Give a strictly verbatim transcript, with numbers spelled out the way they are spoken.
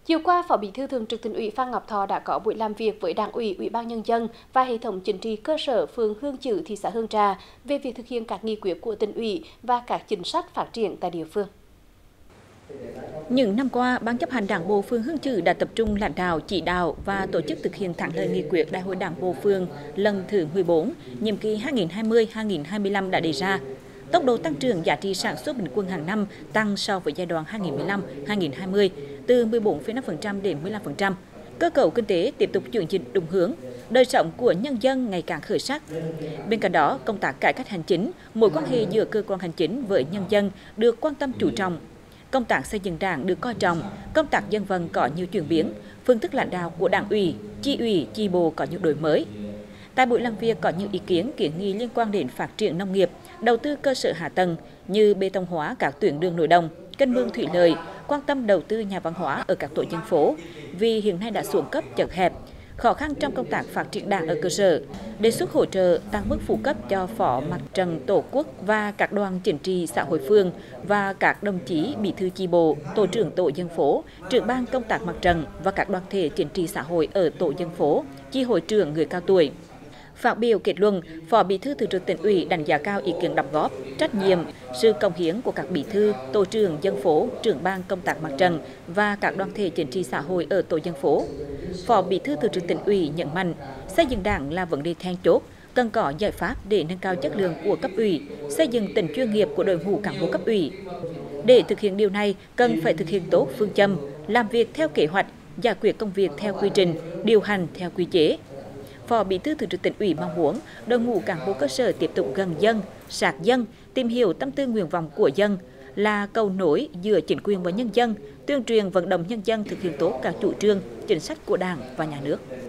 Chiều qua, Phó Bí thư Thường trực Tỉnh ủy Phan Ngọc Thọ đã có buổi làm việc với Đảng ủy, Ủy ban Nhân dân và hệ thống chính trị cơ sở phường Hương Chữ, thị xã Hương Trà về việc thực hiện các nghị quyết của Tỉnh ủy và các chính sách phát triển tại địa phương. Những năm qua, Ban chấp hành Đảng bộ phường Hương Chữ đã tập trung lãnh đạo, chỉ đạo và tổ chức thực hiện thắng lợi nghị quyết Đại hội Đảng bộ phường lần thứ mười bốn, nhiệm kỳ hai nghìn không trăm hai mươi đến hai nghìn không trăm hai mươi lăm đã đề ra. Tốc độ tăng trưởng giá trị sản xuất bình quân hàng năm tăng so với giai đoạn hai nghìn không trăm mười lăm đến hai nghìn không trăm hai mươi từ mười bốn phẩy năm phần trăm đến mười lăm phần trăm. Cơ cấu kinh tế tiếp tục chuyển dịch đúng hướng, đời sống của nhân dân ngày càng khởi sắc. Bên cạnh đó, công tác cải cách hành chính, mối quan hệ giữa cơ quan hành chính với nhân dân được quan tâm chú trọng. Công tác xây dựng Đảng được coi trọng, công tác dân vận có nhiều chuyển biến, phương thức lãnh đạo của Đảng ủy, chi ủy, chi bộ có nhiều đổi mới. Tại buổi làm việc có nhiều ý kiến kiến nghị liên quan đến phát triển nông nghiệp, đầu tư cơ sở hạ tầng như bê tông hóa các tuyến đường nội đồng, kênh mương thủy lợi, quan tâm đầu tư nhà văn hóa ở các tổ dân phố vì hiện nay đã xuống cấp chật hẹp, khó khăn trong công tác phát triển Đảng ở cơ sở, đề xuất hỗ trợ tăng mức phụ cấp cho Phó Mặt trận Tổ quốc và các đoàn chính trị xã hội phường và các đồng chí bí thư chi bộ, tổ trưởng tổ dân phố, trưởng ban công tác mặt trận và các đoàn thể chính trị xã hội ở tổ dân phố, chi hội trưởng người cao tuổi. Phát biểu kết luận, Phó Bí thư Thường trực Tỉnh ủy đánh giá cao ý kiến đóng góp, trách nhiệm, sự cống hiến của các bí thư, tổ trưởng dân phố, trưởng ban công tác mặt trận và các đoàn thể chính trị xã hội ở tổ dân phố. Phó Bí thư Thường trực Tỉnh ủy nhấn mạnh, xây dựng Đảng là vấn đề then chốt, cần có giải pháp để nâng cao chất lượng của cấp ủy, xây dựng tính chuyên nghiệp của đội ngũ cán bộ cấp ủy. Để thực hiện điều này, cần phải thực hiện tốt phương châm, làm việc theo kế hoạch, giải quyết công việc theo quy trình, điều hành theo quy chế. Phó Bí thư Thường trực Tỉnh ủy mong muốn đội ngũ cán bộ cơ sở tiếp tục gần dân, sát dân, tìm hiểu tâm tư nguyện vọng của dân, là cầu nối giữa chính quyền và nhân dân, tuyên truyền vận động nhân dân thực hiện tốt các chủ trương, chính sách của Đảng và Nhà nước.